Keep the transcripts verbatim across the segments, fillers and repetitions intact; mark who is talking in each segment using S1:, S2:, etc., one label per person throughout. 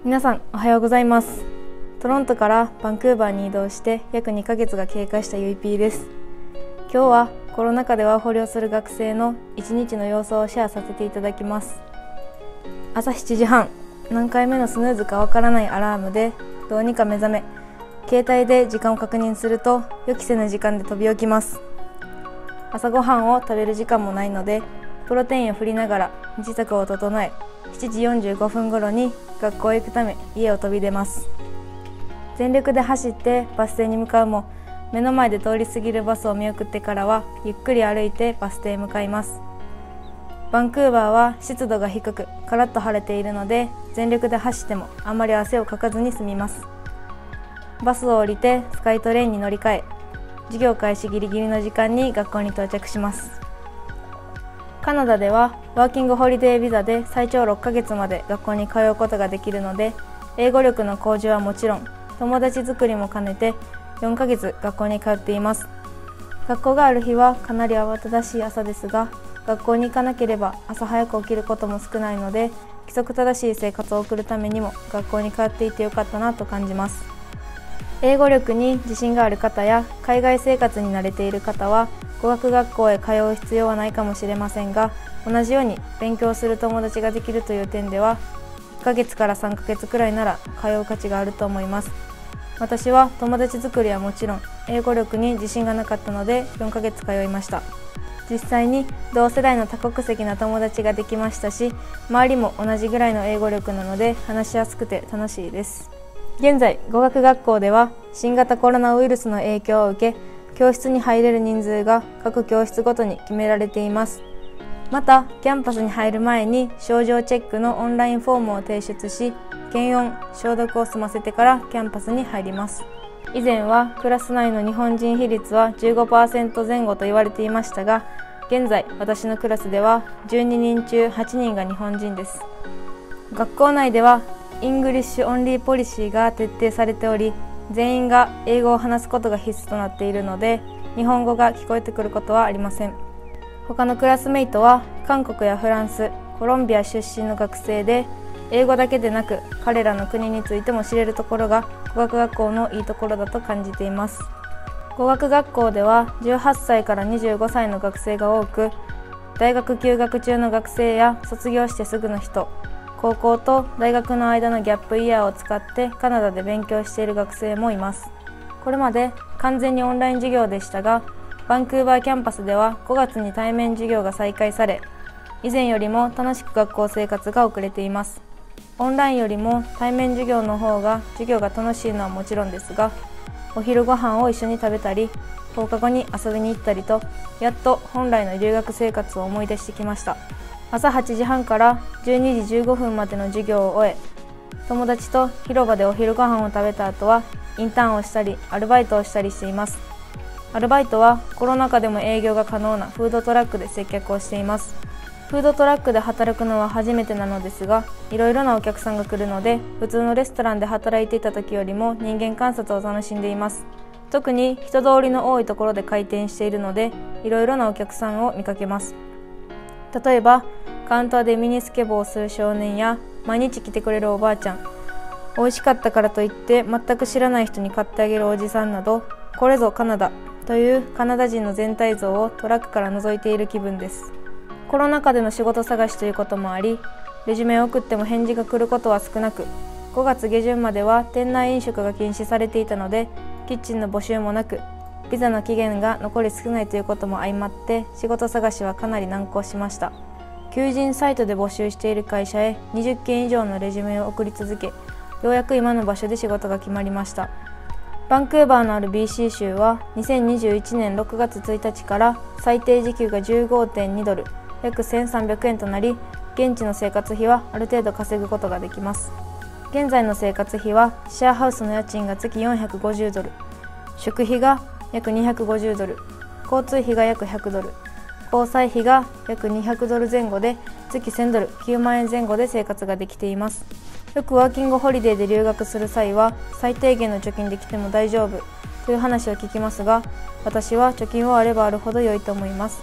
S1: 皆さんおはようございます。トロントからバンクーバーに移動して約にかげつが経過したゆいぴーです。今日はコロナ禍でワーホリをする学生のいちにちの様子をシェアさせていただきます。朝しちじはん、何回目のスヌーズかわからないアラームでどうにか目覚め、携帯で時間を確認すると予期せぬ時間で飛び起きます。朝ごはんを食べる時間もないのでプロテインを振りながら身支度を整え、しちじよんじゅうごふん頃に学校へ行くため家を飛び出ます。全力で走ってバス停に向かうも、目の前で通り過ぎるバスを見送ってからはゆっくり歩いてバス停へ向かいます。バンクーバーは湿度が低くカラッと晴れているので、全力で走ってもあまり汗をかかずに済みます。バスを降りてスカイトレインに乗り換え、授業開始ギリギリの時間に学校に到着します。カナダではワーキングホリデービザで最長ろっかげつまで学校に通うことができるので、英語力の向上はもちろん友達作りも兼ねてよんかげつ学校に通っています。学校がある日はかなり慌ただしい朝ですが、学校に行かなければ朝早く起きることも少ないので、規則正しい生活を送るためにも学校に通っていてよかったなと感じます。英語力に自信がある方や海外生活に慣れている方は語学学校へ通う必要はないかもしれませんが、同じように勉強する友達ができるという点ではいっかげつからさんかげつくらいなら通う価値があると思います。私は友達作りはもちろん英語力に自信がなかったのでよんかげつ通いました。実際に同世代の多国籍な友達ができましたし、周りも同じぐらいの英語力なので話しやすくて楽しいです。現在語学学校では新型コロナウイルスの影響を受け、教室に入れる人数が各教室ごとに決められています。またキャンパスに入る前に症状チェックのオンラインフォームを提出し、検温・消毒を済ませてからキャンパスに入ります。以前はクラス内の日本人比率は じゅうごパーセント 前後と言われていましたが、現在私のクラスではじゅうににんちゅうはちにんが日本人です。学校内ではイングリッシュオンリーポリシーが徹底されており、全員が英語を話すことが必須となっているので、日本語が聞こえてくることはありません。他のクラスメイトは韓国やフランス、コロンビア出身の学生で、英語だけでなく彼らの国についても知れるところが語学学校のいいところだと感じています。語学学校ではじゅうはっさいからにじゅうごさいの学生が多く、大学休学中の学生や卒業してすぐの人、高校と大学の間のギャップイヤーを使ってカナダで勉強している学生もいます。これまで完全にオンライン授業でしたが、バンクーバーキャンパスではごがつに対面授業が再開され、以前よりも楽しく学校生活が送れています。オンラインよりも対面授業の方が授業が楽しいのはもちろんですが、お昼ご飯を一緒に食べたり、放課後に遊びに行ったりと、やっと本来の留学生活を思い出してきました。朝はちじはんからじゅうにじじゅうごふんまでの授業を終え、友達と広場でお昼ご飯を食べた後はインターンをしたりアルバイトをしたりしています。アルバイトはコロナ禍でも営業が可能なフードトラックで接客をしています。フードトラックで働くのは初めてなのですが、いろいろなお客さんが来るので、普通のレストランで働いていた時よりも人間観察を楽しんでいます。特に人通りの多いところで開店しているので、いろいろなお客さんを見かけます。例えばカウンターでミニスケボーをする少年や、毎日来てくれるおばあちゃん、美味しかったからといって全く知らない人に買ってあげるおじさんなど、これぞカナダというカナダ人の全体像をトラックから覗いている気分です。コロナ禍での仕事探しということもあり、レジュメを送っても返事が来ることは少なく、ごがつげじゅんまでは店内飲食が禁止されていたので、キッチンの募集もなく、ビザの期限が残り少ないということも相まって、仕事探しはかなり難航しました。求人サイトで募集している会社へにじゅっけん以上のレジュメを送り続け、ようやく今の場所で仕事が決まりました。バンクーバーのある ビーシー 州はにせんにじゅういちねんろくがつついたちから最低時給が じゅうごてんにドル、約せんさんびゃくえんとなり、現地の生活費はある程度稼ぐことができます。現在の生活費はシェアハウスの家賃が月よんひゃくごじゅうドル、食費が約にひゃくごじゅうドル、交通費が約ひゃくドル、交際費が約にひゃくドル前後で月せんドル、きゅうまんえん前後で生活ができています。よくワーキングホリデーで留学する際は最低限の貯金できても大丈夫という話を聞きますが、私は貯金はあればあるほど良いと思います。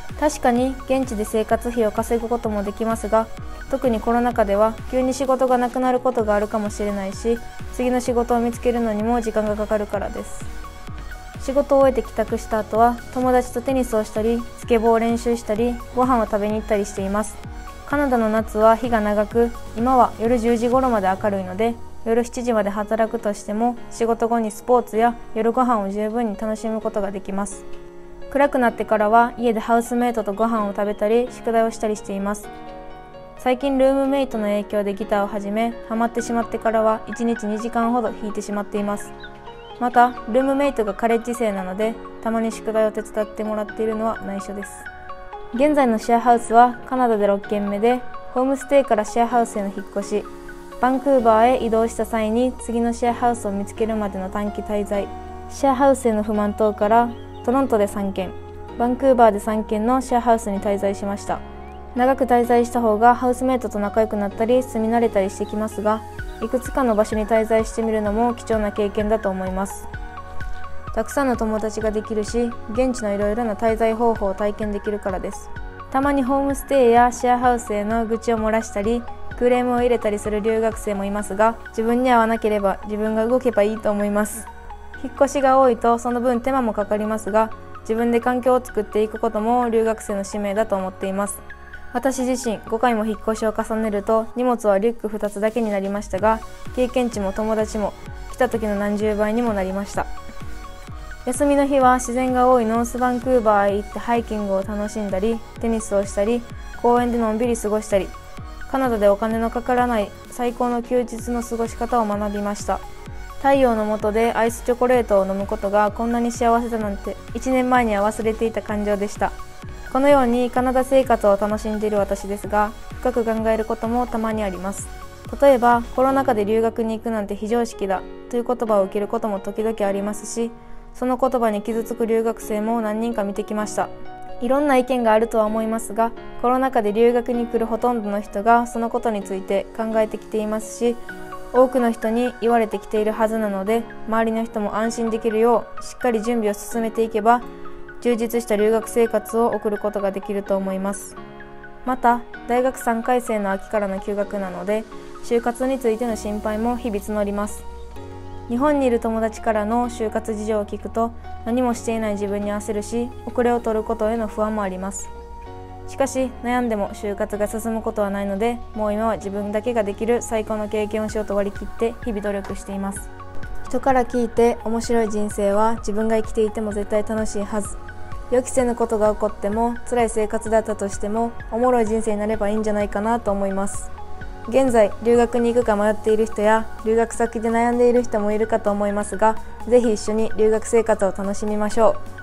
S1: 確かに現地で生活費を稼ぐこともできますが、特にコロナ禍では急に仕事がなくなることがあるかもしれないし、次の仕事を見つけるのにも時間がかかるからです。仕事を終えて帰宅した後は友達とテニスをしたり、スケボーを練習したり、ご飯を食べに行ったりしています。カナダの夏は日が長く、今は夜じゅうじ頃まで明るいので、夜しちじまで働くとしても仕事後にスポーツや夜ご飯を十分に楽しむことができます。暗くなってからは家でハウスメイトとご飯を食べたり宿題をしたりしています。最近ルームメイトの影響でギターを始め、ハマってしまってからはいちにちにじかんほど弾いてしまっています。またルームメイトがカレッジ生なので、たまに宿題を手伝ってもらっているのは内緒です。現在のシェアハウスはカナダでろっけんめで、ホームステイからシェアハウスへの引っ越し、バンクーバーへ移動した際に次のシェアハウスを見つけるまでの短期滞在、シェアハウスへの不満等からトロントでさんけん、バンクーバーでさんけんのシェアハウスに滞在しました。長く滞在した方がハウスメイトと仲良くなったり住み慣れたりしてきますが、いくつかの場所に滞在してみるのも貴重な経験だと思います。たくさんの友達ができるし、現地のいろいろな滞在方法を体験できるからです。たまにホームステイやシェアハウスへの愚痴を漏らしたり、クレームを入れたりする留学生もいますが、自分に合わなければ自分が動けばいいと思います。引っ越しが多いとその分手間もかかりますが、自分で環境を作っていくことも留学生の使命だと思っています。私自身ごかいも引っ越しを重ねると荷物はリュックふたつだけになりましたが、経験値も友達も来た時の何十倍にもなりました。休みの日は自然が多いノースバンクーバーへ行ってハイキングを楽しんだり、テニスをしたり、公園でのんびり過ごしたり、カナダでお金のかからない最高の休日の過ごし方を学びました。太陽の下でアイスチョコレートを飲むことがこんなに幸せだなんていちねんまえには忘れていた感情でした。このようにカナダ生活を楽しんでいる私ですが、深く考えることもたまにあります。例えばコロナ禍で留学に行くなんて非常識だという言葉を受けることも時々ありますし、その言葉に傷つく留学生も何人か見てきました。いろんな意見があるとは思いますが、コロナ禍で留学に来るほとんどの人がそのことについて考えてきていますし、多くの人に言われてきているはずなので、周りの人も安心できるようしっかり準備を進めていけば、充実した留学生活を送ることができると思います。また大学さんかい生の秋からの休学なので、就活についての心配も日々募ります。日本にいる友達からの就活事情を聞くと、何もしていない自分に焦るし、遅れを取ることへの不安もあります。しかし悩んでも就活が進むことはないので、もう今は自分だけができる最高の経験をしようと割り切って日々努力しています。人から聞いて面白い人生は自分が生きていても絶対楽しいはず。予期せぬことが起こっても、辛い生活だったとしてもおもろい人生になればいいんじゃないかなと思います。現在留学に行くか迷っている人や留学先で悩んでいる人もいるかと思いますが、ぜひ一緒に留学生活を楽しみましょう。